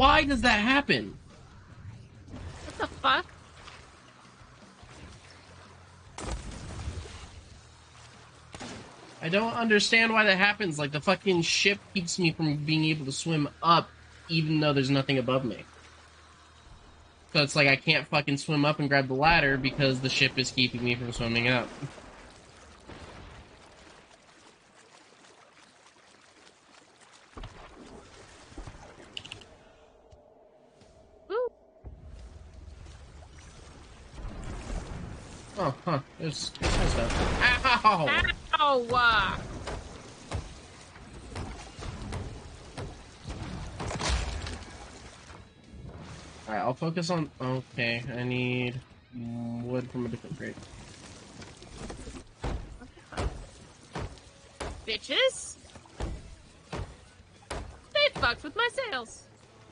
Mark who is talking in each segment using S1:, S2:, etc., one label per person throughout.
S1: Why does that happen?
S2: What the fuck?
S1: I don't understand why that happens. Like, the fucking ship keeps me from being able to swim up, even though there's nothing above me. So it's like I can't fucking swim up and grab the ladder because the ship is keeping me from swimming up. Oh, huh. There's some stuff. Ow!
S2: Ow!
S1: Alright, I'll focus on... Okay, I need wood from a different crate.
S2: Bitches! They fucked with my sails.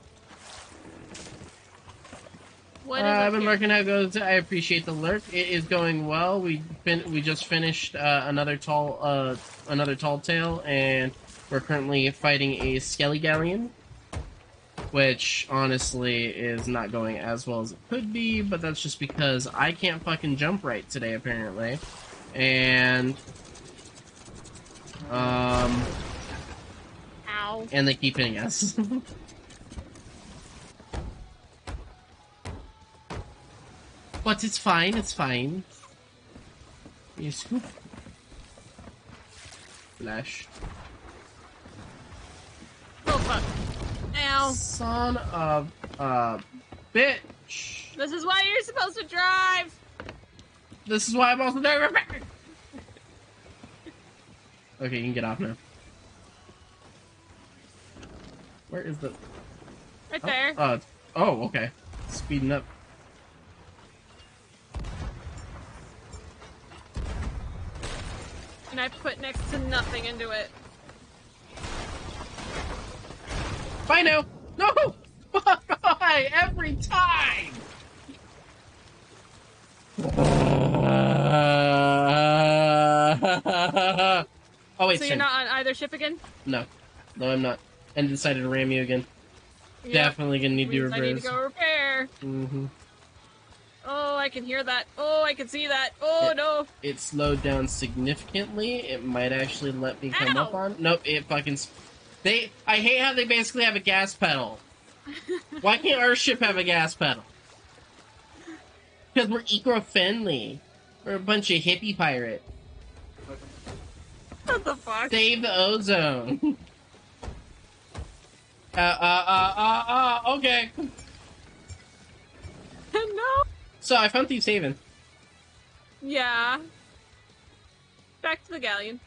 S2: What is
S1: I've been
S2: here?
S1: lurking. How it goes? I appreciate the lurk. It is going well. We just finished another tall tale, and we're currently fighting a skelly galleon, which honestly is not going as well as it could be. But that's just because I can't fucking jump right today, apparently, and
S2: Ow.
S1: and they keep hitting us. But it's fine, it's fine. You scoop. Flash.
S2: Oh fuck. Ow.
S1: Son of a bitch.
S2: This is why you're supposed to drive!
S1: This is why I'm also there. Okay, you can get off now. Where is the...
S2: Right there.
S1: Oh, okay. Speeding up.
S2: And I put next to nothing into it.
S1: Bye now! No! Why? Every time! Oh wait,
S2: so you're not on either ship again?
S1: No. No, I'm not. And decided to ram you again.
S2: Yep.
S1: Definitely gonna need to reverse.
S2: I need to go repair.
S1: Mm-hmm.
S2: Oh, I can hear that. Oh, I can see that. Oh, no.
S1: It slowed down significantly. It might actually let me come up on... Nope, it fucking... I hate how they basically have a gas pedal. Why can't our ship have a gas pedal? Because we're eco-friendly. We're a bunch of hippie pirate.
S2: What the fuck?
S1: Save the ozone. Okay.
S2: No.
S1: So, I found Thief's Haven.
S2: Yeah. Back to the Galleon.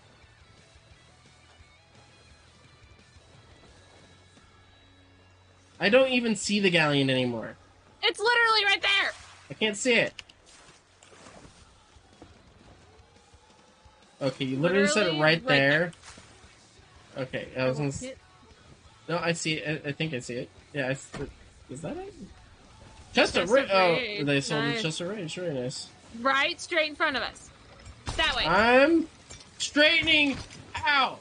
S1: I don't even see the Galleon anymore.
S2: It's literally right there!
S1: I can't see it. Okay, you literally said it right there. Okay, I was gonna... No, I see it. I think I see it. Yeah, is that it? Chester Ridge! Oh, they sold the Chester Ridge. Very nice.
S2: Right straight in front of us. That way.
S1: I'm straightening out.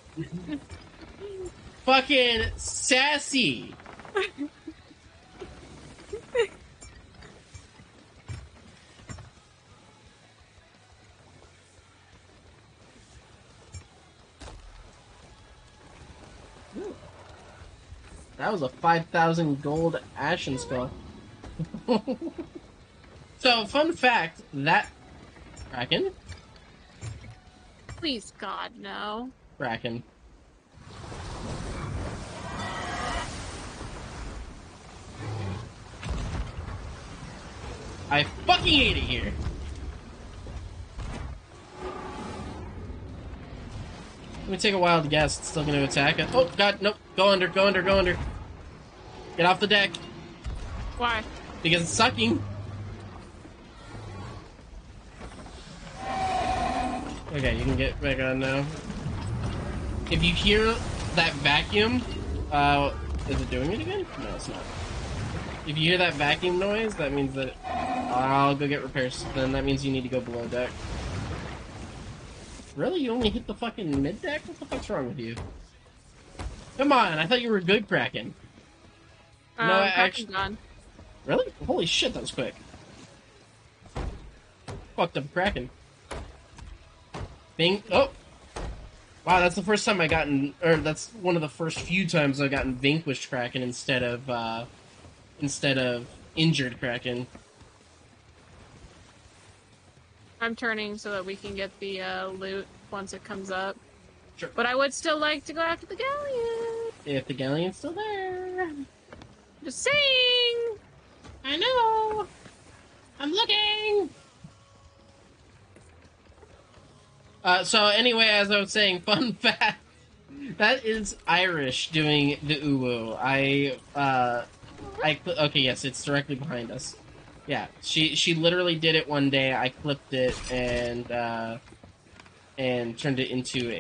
S1: Fucking sassy. That was a 5,000 gold Ashen spell. So, fun fact, that... Kraken?
S2: Please, God, no.
S1: Kraken. I fucking hate it here! Let me take a wild guess. It's still gonna attack it. Oh, God, nope. Go under, go under, go under. Get off the deck.
S2: Why?
S1: Because it's sucking. Okay, you can get back on now. If you hear that vacuum, is it doing it again? No, it's not. If you hear that vacuum noise, that means that I'll go get repairs. Then that means you need to go below deck. Really? You only hit the fucking mid-deck? What the fuck's wrong with you? Come on, I thought you were good, Kraken. No, I
S2: Kraken's
S1: actually...
S2: gone.
S1: Really? Holy shit, that was quick. Fucked up Kraken. Bing. Oh! Wow, that's the first time I gotten... Or that's one of the first few times I've gotten vanquished Kraken instead of injured Kraken.
S2: I'm turning so that we can get the loot once it comes up.
S1: Sure.
S2: But I would still like to go after the Galleon.
S1: If the Galleon's still there.
S2: Just saying!
S1: I know! I'm looking! So anyway, as I was saying, fun fact, that is Irish doing the uwu. Okay, yes, it's directly behind us. Yeah, she literally did it one day. I clipped it and turned it into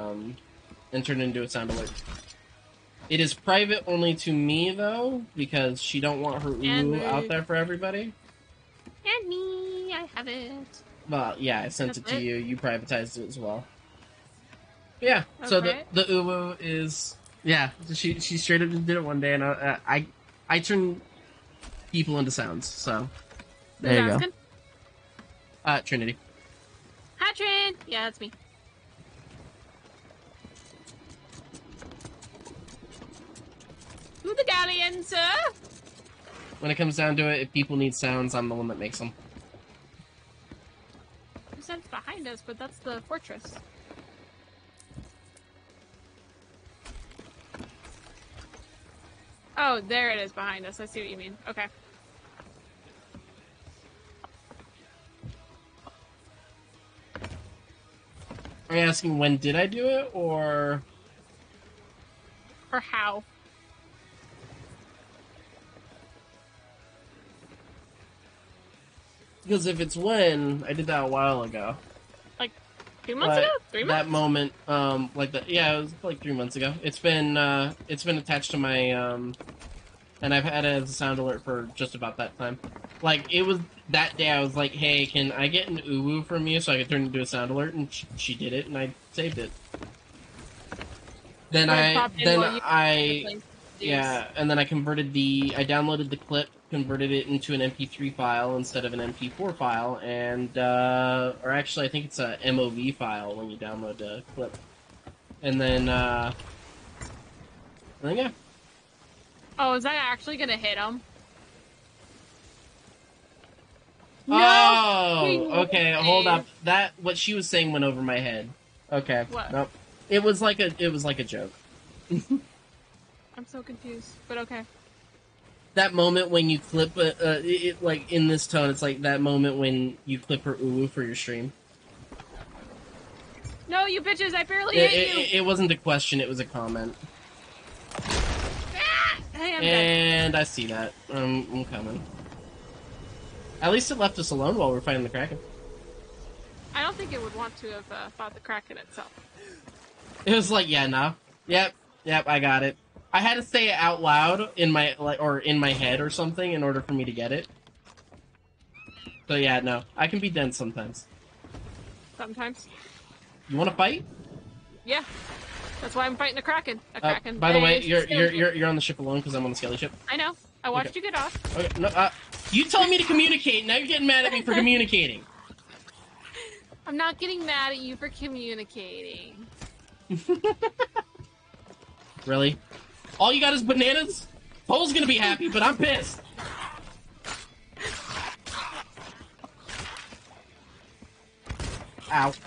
S1: a sound alert. It is private only to me though, because she don't want her uwu out there for everybody.
S2: And me, I have it.
S1: Well, yeah, I sent
S2: That's
S1: it to you. You privatized it as well. Yeah. Okay. So the uwu is she straight up just did it one day, and I turn people into sounds. So there you go. Trinity.
S2: Hi, Trin. Yeah, that's me. To the Galleon, sir.
S1: When it comes down to it, if people need sounds, I'm the one that makes them.
S2: You said it's behind us, but that's the fortress. Oh, there it is behind us. I see what you mean. Okay.
S1: Are you asking when did I do it, or
S2: how?
S1: Because if it's when, I did that a while ago.
S2: Like 2 months ago? 3 months?
S1: That moment, it was like 3 months ago. It's been attached to my, and I've had it as a sound alert for just about that time. Like, it was that day I was like, hey, can I get an uwu from you so I could turn it into a sound alert? And she did it, and I saved it. And then I downloaded the clip, converted it into an MP3 file instead of an MP4 file, and, or actually I think it's a MOV file when you download a clip. And then, yeah.
S2: Oh, is that actually gonna hit him?
S1: Oh, okay, hold up. What she was saying went over my head. Okay.
S2: What?
S1: Nope. It was like a joke.
S2: I'm so confused, but okay.
S1: That moment when you clip it like in this tone, it's like that moment when you clip her uwu for your stream.
S2: No, you bitches! I barely hit you.
S1: It wasn't a question; it was a comment.
S2: Hey, I'm
S1: dead. I see that. I'm coming. At least it left us alone while we were fighting the Kraken.
S2: I don't think it would want to have fought the Kraken itself.
S1: It was like, yeah, no. Yep, I got it. I had to say it out loud in my in my head or something in order for me to get it. So yeah, no. I can be dense sometimes.
S2: Sometimes.
S1: You want to fight?
S2: Yeah. That's why I'm fighting a Kraken. Kraken.
S1: By the way, you're on the ship alone because I'm on the Skelly ship.
S2: I know. I watched you get off.
S1: Okay, no, you told me to communicate. Now you're getting mad at me for communicating.
S2: I'm not getting mad at you for communicating.
S1: Really? All you got is bananas? Pole's gonna be happy, but I'm pissed. Ow.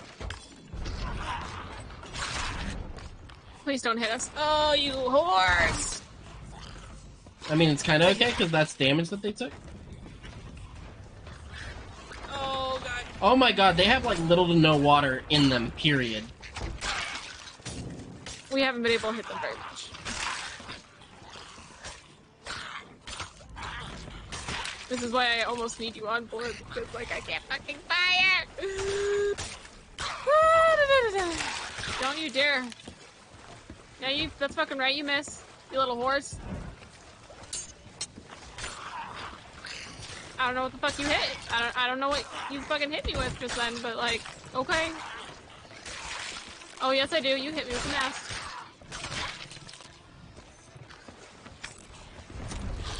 S2: Please don't hit us. Oh, you horse!
S1: I mean, it's kind of okay, because that's damage that they took.
S2: Oh, God.
S1: Oh my god, they have, like, little to no water in them, period.
S2: We haven't been able to hit them very much. This is why I almost need you on board, because, like, I can't fucking fire! Don't you dare. Yeah, that's fucking right, you miss. You little horse. I don't know what the fuck you hit. I don't know what you fucking hit me with just then, but like, okay. Oh yes I do, you hit me with an ass.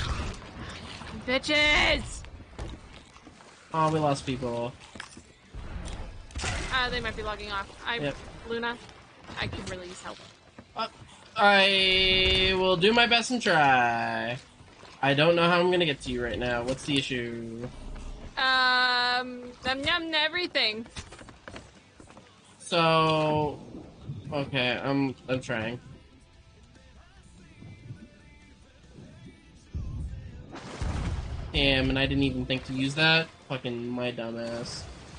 S2: Bitches!
S1: Oh, we lost people.
S2: They might be logging off.
S1: Yep.
S2: Luna, I could really use help.
S1: I will do my best and try. I don't know how I'm gonna get to you right now. What's the issue?
S2: Everything.
S1: So, okay, I'm trying. Damn, and I didn't even think to use that. Fucking my dumbass.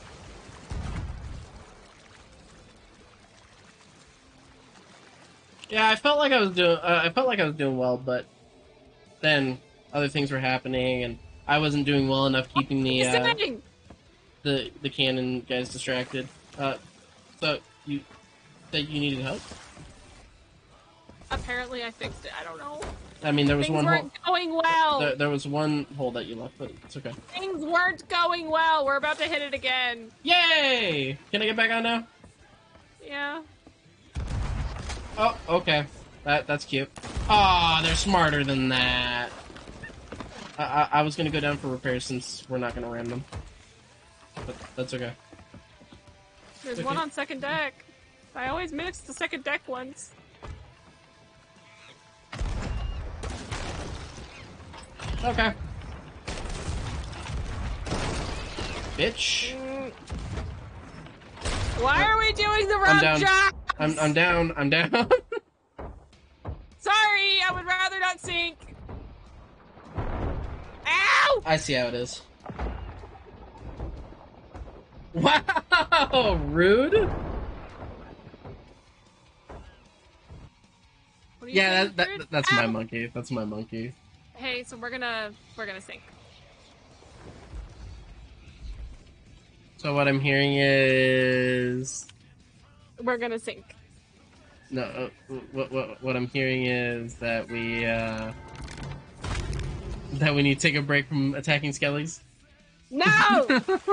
S1: Yeah, I felt like I was doing well, but then other things were happening, and I wasn't doing well enough keeping the cannon guys distracted. So you said you needed help?
S2: Apparently, I fixed it. I don't know.
S1: I mean, there was
S2: Things
S1: one
S2: weren't going well.
S1: There was one hole that you left, but it's okay.
S2: Things weren't going well. We're about to hit it again.
S1: Yay! Can I get back on now?
S2: Yeah.
S1: Oh, okay. That's cute. Aw, they're smarter than that. I was gonna go down for repairs since we're not gonna ram them. But that's okay.
S2: There's
S1: Okay.
S2: one on second deck. I always mix the second deck ones.
S1: Okay. Bitch.
S2: Why are we doing the wrong
S1: down.
S2: job?
S1: I'm down. I'm down.
S2: Sorry, I would rather not sink. Ow!
S1: I see how it is. Wow, rude.
S2: What do you
S1: Yeah,
S2: think, dude?
S1: that's
S2: Ow!
S1: my monkey. That's my monkey.
S2: Hey, so we're gonna sink.
S1: So what I'm hearing is
S2: We're gonna sink.
S1: no. What I'm hearing is that we need to take a break from attacking skellies.
S2: No!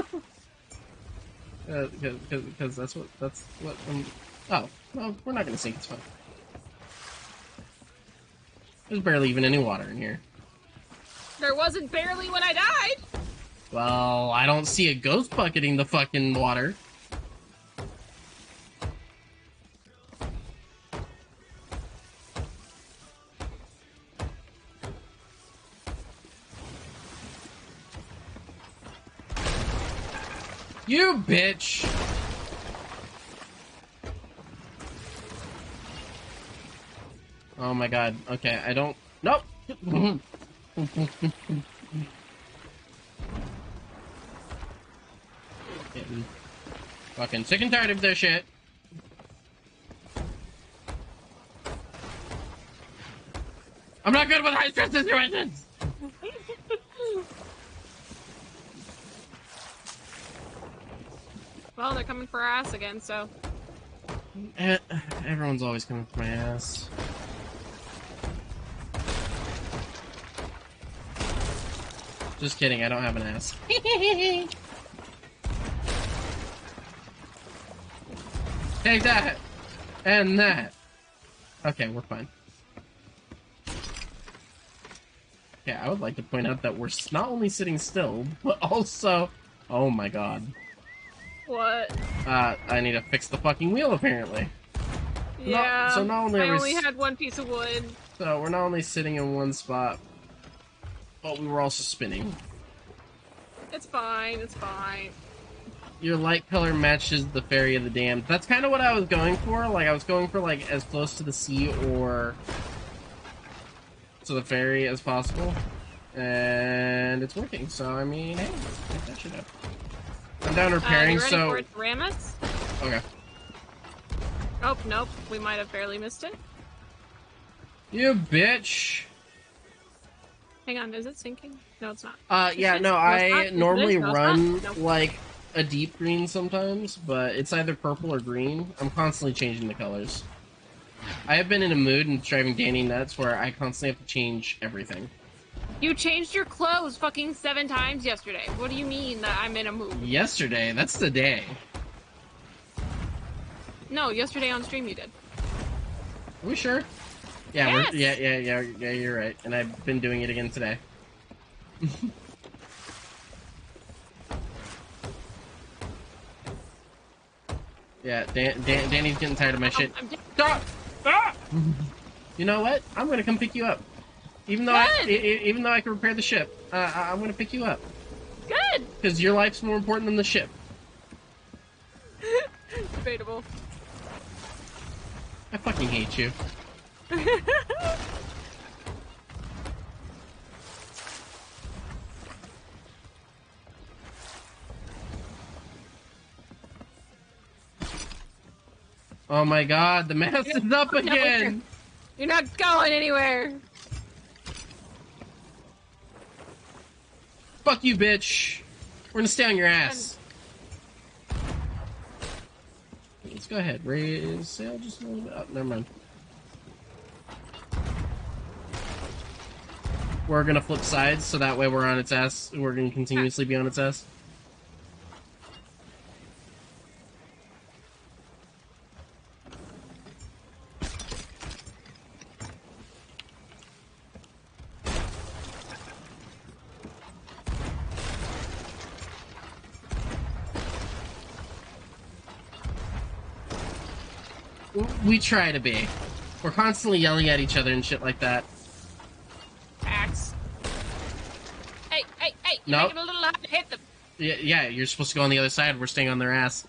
S1: Because that's what. Oh no, we're not gonna sink. It's fine. There's barely even any water in here.
S2: There wasn't barely when I died.
S1: Well, I don't see a ghost bucketing the fucking water. You bitch! Oh my god. Okay, I don't. Nope! Getting fucking sick and tired of this shit. I'm not good with high stress situations!
S2: Well, they're coming for our ass again, so.
S1: Everyone's always coming for my ass. Just kidding, I don't have an ass. Take that! And that! Okay, we're fine. Yeah, I would like to point out that we're not only sitting still, but also... Oh my god.
S2: What?
S1: I need to fix the fucking wheel, apparently.
S2: Yeah.
S1: So not only
S2: I
S1: are we
S2: only had one piece of wood.
S1: So we're not only sitting in one spot, but we were also spinning.
S2: It's fine. It's fine.
S1: Your light color matches the Fairy of the Damned. That's kind of what I was going for. Like, I was going for, like, as close to the sea or to the fairy as possible. And it's working, so, I mean, hey, take that shit up. I'm down repairing,
S2: you ready
S1: so...
S2: for it to ram us?
S1: Okay.
S2: Oh, nope. We might have barely missed it.
S1: You bitch!
S2: Hang on, is it sinking? No, it's not.
S1: Yeah, no,
S2: it's
S1: I
S2: not.
S1: normally
S2: No, it's
S1: run,
S2: not. Nope.
S1: like, a deep green sometimes, but it's either purple or green. I'm constantly changing the colors. I have been in a mood and driving Danny nuts where I constantly have to change everything.
S2: You changed your clothes fucking 7 times yesterday. What do you mean that I'm in a mood?
S1: Yesterday? That's the day.
S2: No, yesterday on stream you did.
S1: Are we sure? Yeah,
S2: Yes!
S1: yeah, you're right. And I've been doing it again today. Yeah, Danny's getting tired of my shit.
S2: I'm
S1: Stop! Stop! You know what? I'm gonna come pick you up. Even though even though I can repair the ship, I'm gonna pick you up.
S2: Good!
S1: Because your life's more important than the ship.
S2: Debatable.
S1: I fucking hate you. Oh my god, the mast is up again!
S2: You're not going anywhere!
S1: Fuck you, bitch! We're gonna stay on your ass. Let's go ahead. Raise sail just a little bit. Oh, never mind. We're gonna flip sides so that way we're on its ass. We're gonna continuously be on its ass. We try to be. We're constantly yelling at each other and shit like that.
S2: Axe. Hey, hey, hey! You're
S1: Nope.
S2: making a little hard to hit them.
S1: Yeah, you're supposed to go on the other side. We're staying on their ass.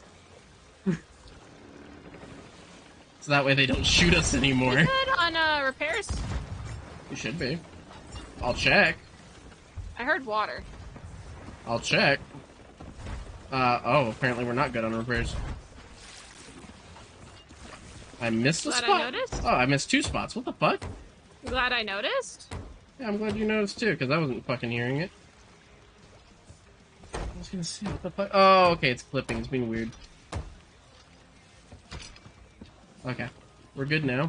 S1: So that way they don't shoot us anymore.
S2: You good on repairs?
S1: You should be. I'll check.
S2: I heard water.
S1: I'll check. Oh, apparently we're not good on repairs. I missed a
S2: Glad
S1: spot?
S2: I noticed.
S1: Oh, I missed 2 spots. What the fuck?
S2: Glad I noticed.
S1: Yeah, I'm glad you noticed too, because I wasn't fucking hearing it. I was gonna see what the fuck. Oh, okay, it's clipping. It's being weird. Okay, we're good now.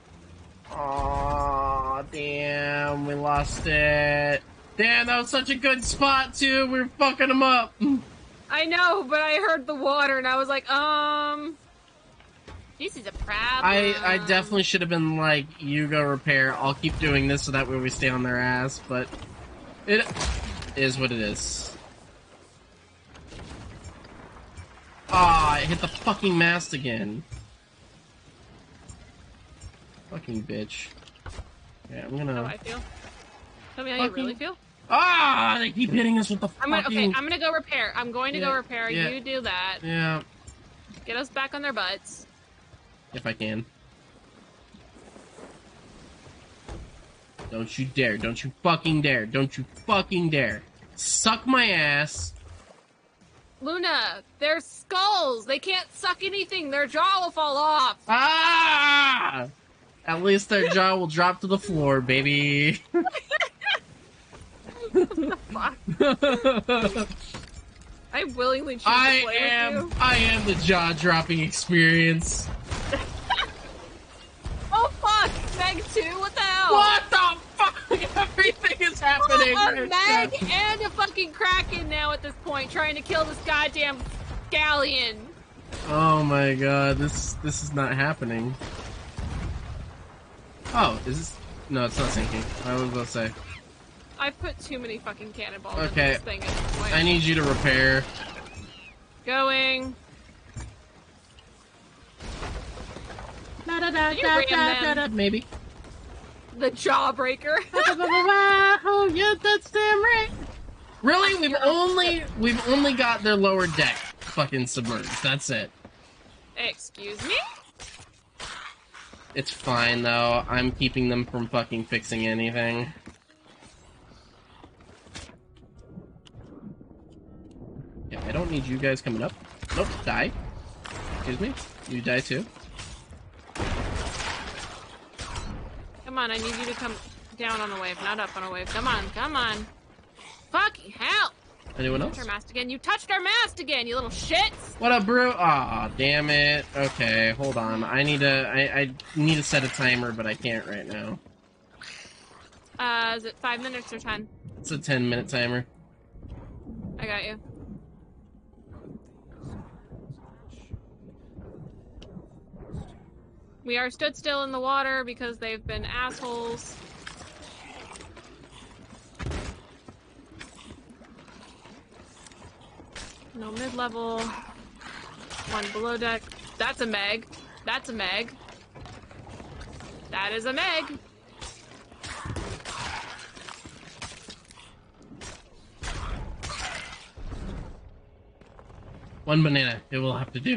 S1: Aw, damn, we lost it. Damn, that was such a good spot too. We were fucking them up.
S2: I know, but I heard the water and I was like, this is a problem.
S1: I definitely should have been like, you go repair. I'll keep doing this so that way we stay on their ass, but it is what it is. Ah, I hit the fucking mast again. Fucking bitch. Yeah, I'm gonna...
S2: How do I feel? Tell me how you really feel.
S1: Ah, they keep hitting us with the fucking...
S2: Okay, I'm gonna go repair. I'm going to go repair.
S1: Yeah.
S2: You do that.
S1: Yeah.
S2: Get us back on their butts.
S1: If I can. Don't you dare. Don't you fucking dare. Don't you fucking dare. Suck my ass.
S2: Luna, they're skulls. They can't suck anything. Their jaw will fall off.
S1: Ah! At least their jaw will drop to the floor, baby.
S2: Fuck. I willingly choose to play with you.
S1: I am the jaw-dropping experience.
S2: Oh fuck! Meg 2? What the hell?
S1: What the fuck? Everything is happening.
S2: A Meg and a fucking Kraken now at this point, trying to kill this goddamn Galleon.
S1: Oh my god, this is not happening. Oh, is this... No, it's not sinking. I was about to say.
S2: I've put too many fucking cannonballs in
S1: Okay,
S2: this thing at this point.
S1: I need you to repair.
S2: Going.
S1: Maybe.
S2: The jawbreaker.
S1: Oh yeah, that's damn right. Really? We've only got their lower deck fucking submerged. That's it.
S2: Excuse me?
S1: It's fine though. I'm keeping them from fucking fixing anything. Yeah, I don't need you guys coming up. Nope, die. Excuse me. You die too.
S2: Come on, I need you to come down on a wave, not up on a wave. Come on, come on. Fucking hell!
S1: Anyone else?
S2: Touched our mast again. You touched our mast again, you little shits!
S1: What up, bro? Aw, damn it. Okay, hold on. I need to set a timer, but I can't right now.
S2: Is it 5 minutes or 10?
S1: It's a 10-minute timer.
S2: I got you. We are stood still in the water because they've been assholes. mid-level, one below deck. That's a Meg. That's a Meg. That is a Meg.
S1: One banana. It will have to do.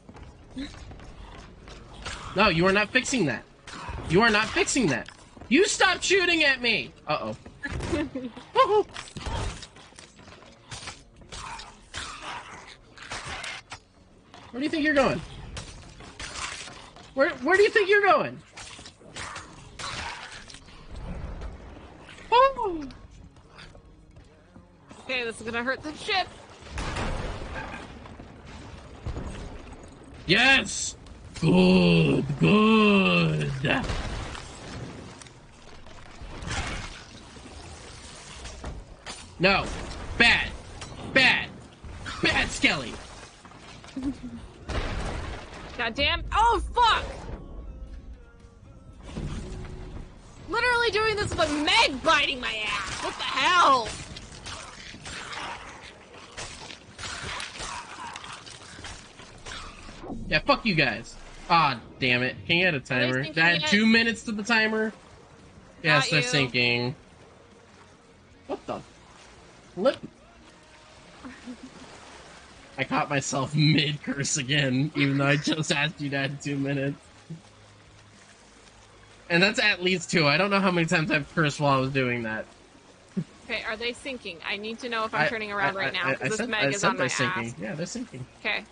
S1: No, you are not fixing that. You are not fixing that. You stop shooting at me! Uh-oh. Woohoo! Where do you think you're going? Where do you think you're going? Oh!
S2: Okay, this is gonna hurt the ship.
S1: Yes! Good, good. No. Bad. Bad. Bad Skelly.
S2: Goddamn. Oh, fuck! Literally doing this with a Meg biting my ass. What the hell?
S1: Yeah, fuck you guys. Ah, damn it. Can you add a timer? Did I add 2 minutes to the timer? Yes, they're sinking. What the flip? I caught myself mid-curse again, even though I just asked you to add 2 minutes. And that's at least 2. I don't know how many times I've cursed while I was doing that.
S2: Okay, are they sinking? I need to know if I'm turning around right now, because this Meg is on my
S1: sinking.
S2: ass.
S1: Yeah, they're sinking.
S2: Okay.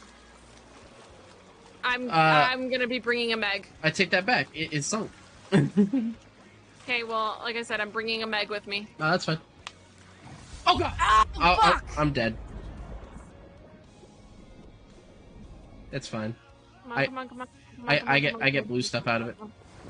S2: I'm gonna be bringing a Meg.
S1: I take that back. It is sunk.
S2: Okay, well, like I said, I'm bringing a Meg with me.
S1: No, that's fine. Oh god!
S2: Oh, fuck!
S1: I'm dead. It's fine.
S2: Come on, come on, come on.
S1: I get blue stuff out of it.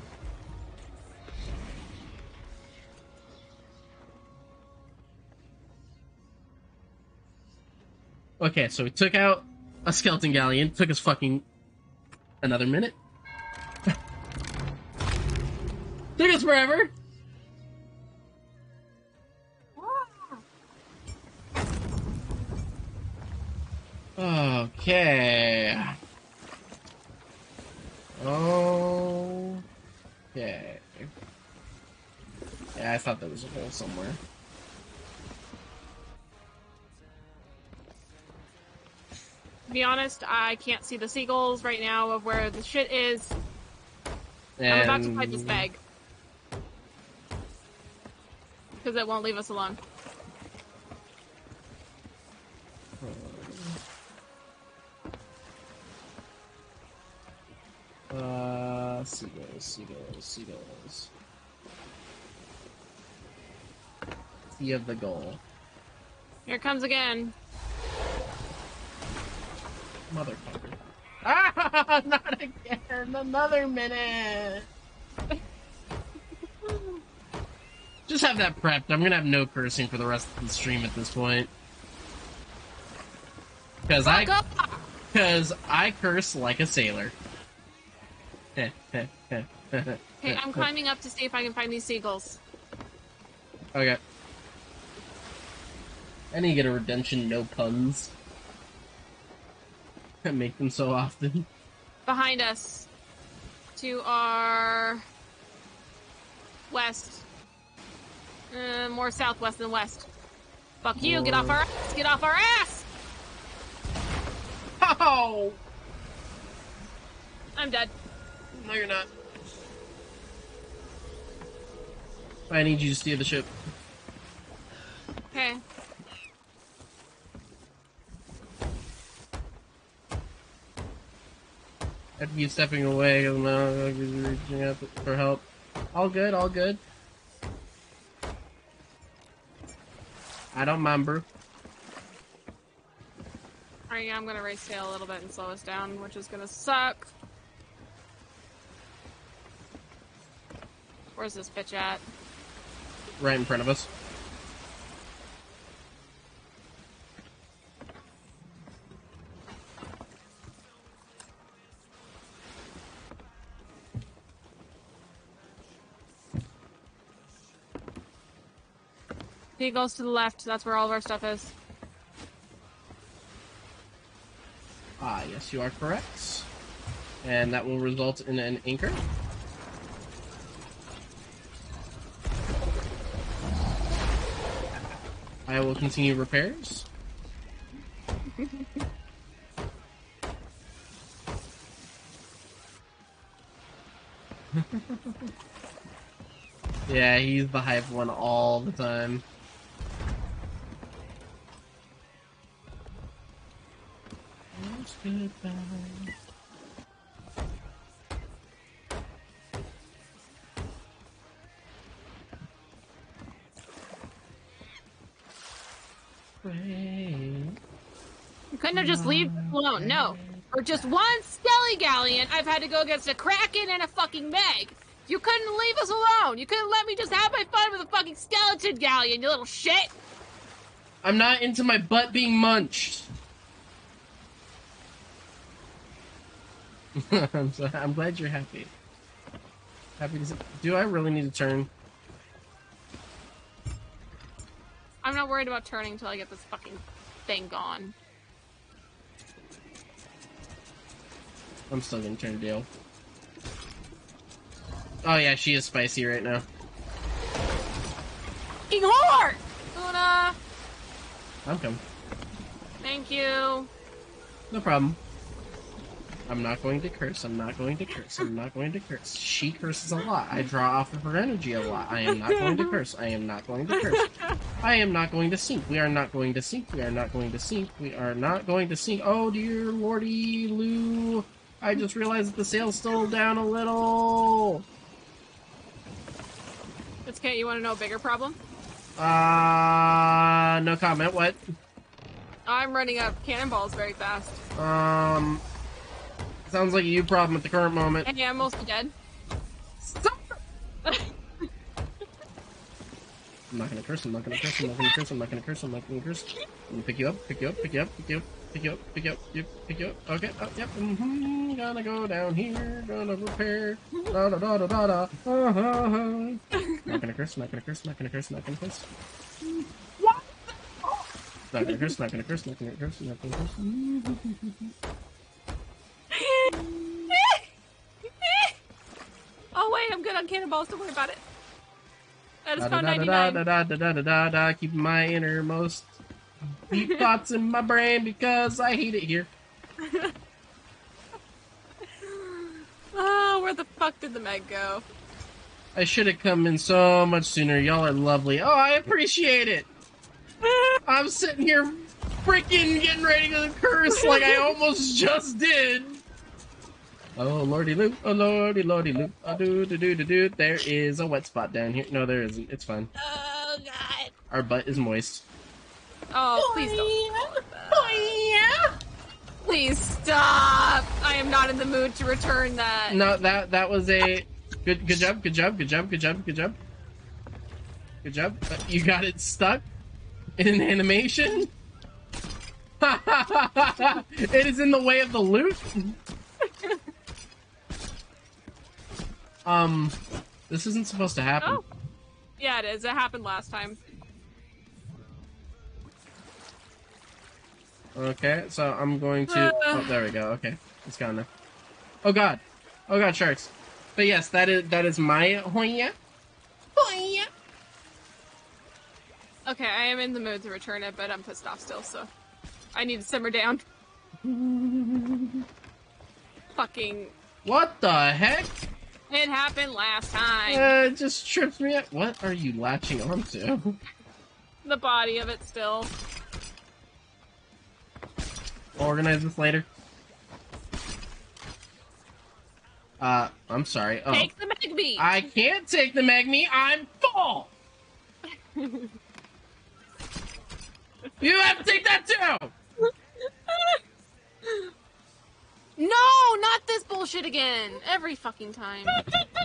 S1: Okay, so we took out a skeleton galleon. Took us fucking another minute. Took us forever. Okay. Okay. Yeah, I thought there was a hole somewhere.
S2: To be honest, I can't see the seagulls right now of where the shit is.
S1: And...
S2: I'm about to fight this bag. Because it won't leave us alone.
S1: Seagulls. See of the goal.
S2: Here it comes again.
S1: Motherfucker. Ah, not again! Another minute! Just have that prepped. I'm gonna have no cursing for the rest of the stream at this point. Because I curse like a sailor.
S2: Okay, I'm climbing up to see if I can find these seagulls.
S1: Okay. I need to get a redemption, no puns. I make them so often.
S2: Behind us. To our... west. More southwest than west. Fuck you, get off our ass! Get off our ass!
S1: Oh!
S2: I'm dead.
S1: No, you're not. I need you to steer the ship.
S2: Okay.
S1: I have to keep stepping away because now I'm reaching out for help. All good, all good. I don't remember.
S2: Alright, yeah, I'm gonna race tail a little bit and slow us down, which is gonna suck. Where's this bitch at?
S1: Right in front of us.
S2: He goes to the left, that's where all of our stuff is.
S1: Yes, you are correct. And that will result in an anchor. I will continue repairs. Yeah, he's the hype one all the time. Goodbye.
S2: You couldn't have just leave alone, no. For just one Skelly Galleon, I've had to go against a Kraken and a fucking Meg. You couldn't leave us alone. You couldn't let me just have my fun with a fucking skeleton Galleon, you little shit.
S1: I'm not into my butt being munched. I'm glad you're happy. Happy to see. Do I really need to turn?
S2: I'm not worried about turning until I get this fucking thing gone.
S1: I'm still gonna turn Dale. Oh yeah, she is spicy right now.
S2: Fucking whore! Luna!
S1: I'm coming.
S2: Thank you.
S1: No problem. I'm not going to curse. I'm not going to curse. I'm not going to curse. She curses a lot. I draw off of her energy a lot. I am not going to curse. I am not going to curse. I am not going to sink. We are not going to sink. We are not going to sink. We are not going to sink. Oh dear lordy Lou. I just realized that the sail's still down a little.
S2: It's okay. You want to know a bigger problem?
S1: No comment. What?
S2: I'm running up cannonballs very fast.
S1: Sounds like a you problem at the current moment.
S2: Hey, I'm mostly dead.
S1: Stop! I'm not gonna curse, I'm not gonna curse, I'm not gonna curse, I'm not gonna curse, I'm not gonna curse. I'm gonna pick you up, pick you up, pick you up, pick you up, pick you up, pick you up, pick you up. Okay, yep, gonna go down here, gonna repair. Da da da da da da. Not gonna curse, not gonna curse, not gonna curse, not gonna curse. What? Not gonna curse, not gonna curse, not gonna curse, not gonna curse.
S2: Oh wait, I'm good on cannonballs, don't worry about it. I just found
S1: Da
S2: 99.
S1: da da da da da da da. Keep my innermost deep thoughts in my brain because I hate it here.
S2: Oh, where the fuck did the Meg go?
S1: I should have come in so much sooner. Y'all are lovely. Oh, I appreciate it. I'm sitting here freaking getting ready to curse like I almost just did. Oh lordy loop, oh lordy lordy loop, oh do do do do do. There is a wet spot down here. No, there isn't. It's fine.
S2: Oh god.
S1: Our butt is moist.
S2: Oh, please don't. Please stop. I am not in the mood to return that.
S1: No, that was a good job, good job, good job, good job, good job. Good job. You got it stuck in an animation. It is in the way of the loot. This isn't supposed to happen.
S2: Oh. Yeah, it is. It happened last time.
S1: Okay, so I'm going to... Oh, there we go. Okay, it's gone now. Oh god. Oh god, sharks. But yes, that is my Hoya. Hoya.
S2: Okay, I am in the mood to return it, but I'm pissed off still, so I need to simmer down. Fucking...
S1: What the heck?
S2: It happened last time.
S1: It just trips me up. What are you latching onto?
S2: The body of it still.
S1: We'll organize this later. I'm sorry. Oh.
S2: Take the Magby!
S1: I can't take the Magme. I'm full! You have to take that too!
S2: No, not this bullshit again. Every fucking time.